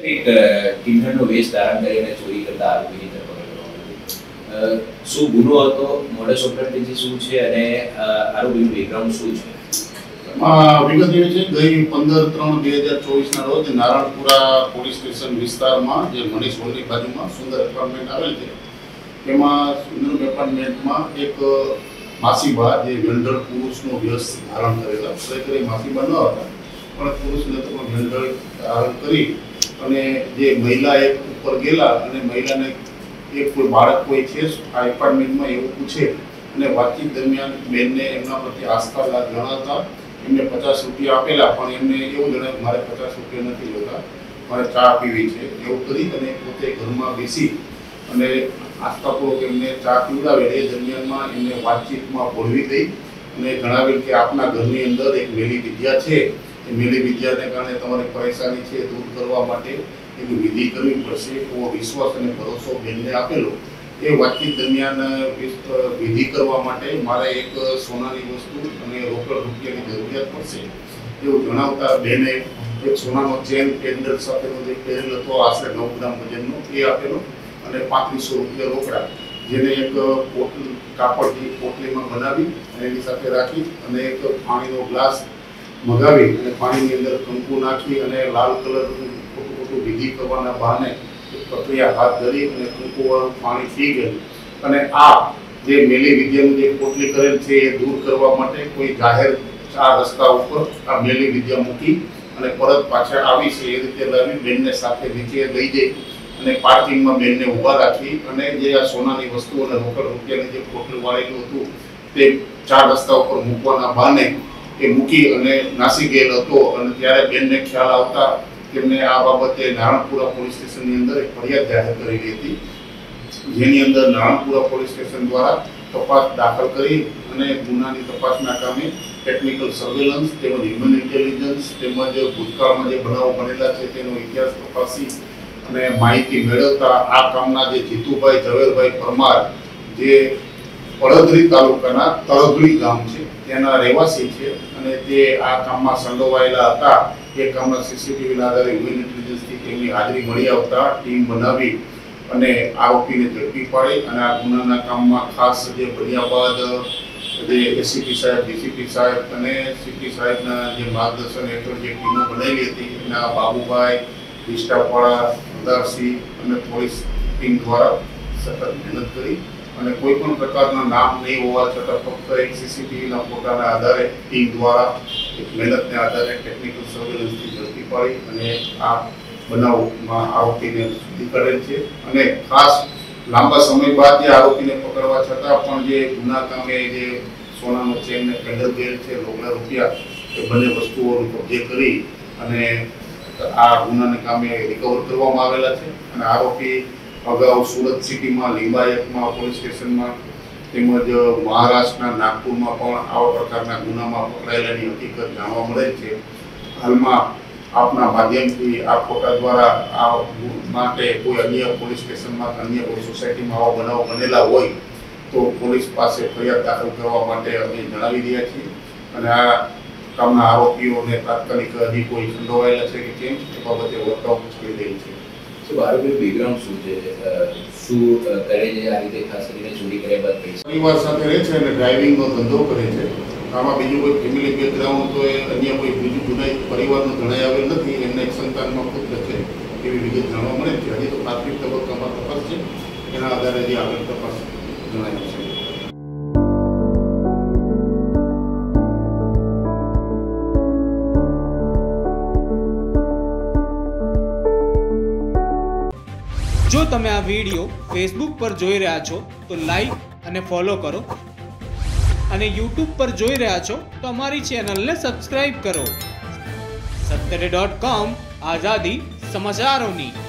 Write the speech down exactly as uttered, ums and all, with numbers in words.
એક કિન્નરનો વેશ ધારણ કરીને ચોરી કરતા આરોપીની ધરપકડ શું ગુનો હતો, મોડસ ઓપરેન્ડી શું છે અને આરોપીનું બેકગ્રાઉન્ડ શું છે? વિગત એવી છે ગઈ પંદર ત્રણ બે હજાર ચોવીસ ના રોજ નારણપુરા પોલીસ સ્ટેશન વિસ્તારમાં જે મનીષ હોલની બાજુમાં સુંદર એપાર્ટમેન્ટ આવેલ છે એમાં સુંદર એપાર્ટમેન્ટમાં એક માસીબા જે વેન્ડર પુરુષનો વ્યસ્ત ધારણ કરેલા ખરેખર એ માસીબા ન હતા પણ પુરુષને તો પણ વેન્ડર ધારણ કરી અને જે મહિલા એક ઉપર ગયેલા અને મહિલાને એક કોઈ બાળક કોઈ છે આ એપાર્ટમેન્ટમાં એવું પૂછે અને વાતચીત દરમિયાન બેનને એમના પ્રત્યે આસ્થા જણાવતા એમને પચાસ રૂપિયા આપેલા પણ એમને એવું જણાવ્યું મારે પચાસ રૂપિયા નથી જોતા, મારે ચા પીવી છે એવું કરી અને પોતે ઘરમાં બેસી અને આસ્થાપૂર્વક એમને ચા પીવડાવે એ દરમિયાનમાં એમને વાતચીતમાં બોલવી દઈ અને જણાવેલ કે આપના ઘરની અંદર એક મેલી વિદ્યા છે, એ મેલી વિદ્યાને કારણે તમારી પરેશાની છે દૂર કરવા માટે એની વિધિ કરવી પડશે એવો વિશ્વાસ અને ભરોસો બેનને આપેલો. એ વાતચીત દરમિયાન વિધિ કરવા માટે મારે એક સોનાની વસ્તુ અને રોકડ રૂપિયાની જરૂરિયાત પડશે એવું જણાવતા બેને એક સોનાનો ચેન પેન્ડલ સાથેનો જે પહેરેલ હતો આશરે નવ ગ્રામ વજનનો એ આપેલો અને પાંત્રીસો રૂપિયા રોકડા જેને એક પોટલી કાપડથી પોટલીમાં બનાવી અને એની સાથે રાખી અને એક પાણીનો ગ્લાસ મગાવી અને પાણીની અંદર કંકુ નાખી અને લાલ કલરનું ખોટું ખોટું વિધિ કરવાના બહાને પ્રક્રિયા હાથ ધરી અને કંકુવાળું પાણી પી ગયું અને આ જે મેલી વિદ્યાનું જે પોટલી કરેલ છે એ દૂર કરવા માટે કોઈ જાહેર ચાર રસ્તા ઉપર આ મેલી વિદ્યા મૂકી અને પરત પાછા આવી છે એ રીતે લાવી બેનને સાથે નીચે લઈ જઈ અને પાર્કિંગમાં બેનને ઊભા રાખી અને જે આ સોનાની વસ્તુ અને રોકડ રૂપિયાની જે પોટલી વાળેલું હતું તે ચાર રસ્તા ઉપર મૂકવાના બહાને એ મૂકી અને નાસી ગયેલ હતો અને ત્યારે બેનને ખ્યાલ આવતા તેમને આ બાબતે નારણપુરા પોલીસ સ્ટેશનની અંદર એક ફરિયાદ જાહેર કરેલી હતી જેની અંદર નારણપુરા પોલીસ સ્ટેશન દ્વારા તપાસ દાખલ કરી અને ગુનાની તપાસના કામે ટેકનિકલ સર્વેલન્સ તેમજ હ્યુમન ઇન્ટેલિજન્સ તેમજ ભૂતકાળમાં જે બનાવો બનેલા છે તેનો ઇતિહાસ તપાસી અને માહિતી મેળવતા આ કામના જે જીતુભાઈ ઝવેરભાઈ પરમાર જે પડદરી તાલુકાના તળગડી ગામ છે તેના રહેવાસી છે અને તે આ કામમાં સંડોવાયેલા હતા. એ કામના સીસીટીવીના આધારે હ્યુમન ઇન્ટેલિજન્સથી તેમની હાજરી મળી આવતા ટીમ બનાવી અને આરોપીને ઝડપી પાડી અને આ ગુનાના કામમાં ખાસ જે બન્યા બાદ જે એસીપી સાહેબ, ડીસીપી સાહેબ અને સીપી સાહેબના જે માર્ગદર્શન હેઠળ જે ટીમો બનાવેલી હતી એના બાબુભાઈ, વિષ્ટાપાડા, અંધારસિંહ અને પોલીસ ટીમ દ્વારા સતત મહેનત કરી અને કોઈ પણ પ્રકારના નામ નહીં હોવા છતાં ફક્ત એક સીસીટીવીના ફોટાના આધારે ટીમ દ્વારા એક મહેનતને આધારે ટેકનિકલ સર્વેલન્સથી ઝડપી પાડી અને આ બનાવમાં આરોપીને સુધી કરેલ છે અને ખાસ લાંબા સમય બાદ જે આરોપીને પકડવા છતાં પણ જે ગુના કામે જે સોનાનો ચેન ને પેન્ડલ ગયેલ છે રોકડા રૂપિયા એ બંને વસ્તુઓનું કબજે કરી અને આ ગુનાને કામે રિકવર કરવામાં આવેલા છે અને આરોપી અગાઉ સુરત સિટીમાં લિંબાયતમાં પોલીસ સ્ટેશનમાં તેમજ મહારાષ્ટ્રના નાગપુરમાં પણ આવા પ્રકારના ગુનામાં પકડાયેલાની હકીકત જાણવા મળે છે. હાલમાં આપના માધ્યમથી આ ફોટા દ્વારા આ માટે કોઈ અન્ય પોલીસ સ્ટેશનમાં અન્ય કોઈ સોસાયટીમાં આવા બનાવ બનેલા હોય તો પોલીસ પાસે ફરિયાદ દાખલ કરવા માટે અમે જણાવી રહ્યા છીએ અને આ કામના આરોપીઓને તાત્કાલિક હજી કોઈ સંડોવાયેલા છે કે કેમ એ બાબતે વર્કઆઉટ કરી રહી છે. આરોપીનું બેકગ્રાઉન્ડ શું છે, શું કરે છે, આ રીતે ખાસ કરીને ચોરી કર્યા બાદ પૈસા પરિવાર સાથે રહે છે અને ડ્રાઇવિંગનો ધંધો કરે છે. આમાં બીજું કોઈ ફેમિલી બેકગ્રાઉન્ડ તો એ અન્ય કોઈ બીજું જુનાઈ પરિવારનું જણાઈ આવેલ નથી. એમને એક સંતાનમાં પુત્ર છે એવી વિગત જાણવા મળે છે. હજી તો પ્રાથમિક તબક્કામાં તપાસ છે, એના આધારે જે આગળ તપાસ જણાય છે. જો તમે આ વિડીયો ફેસબુક પર જોઈ રહ્યા છો તો લાઈક અને ફોલો કરો અને યુટ્યુબ પર જોઈ રહ્યા છો તો અમારી ચેનલને સબસ્ક્રાઇબ કરો. સત્તરે ડોટ કોમ આઝાદી સમાચારોની.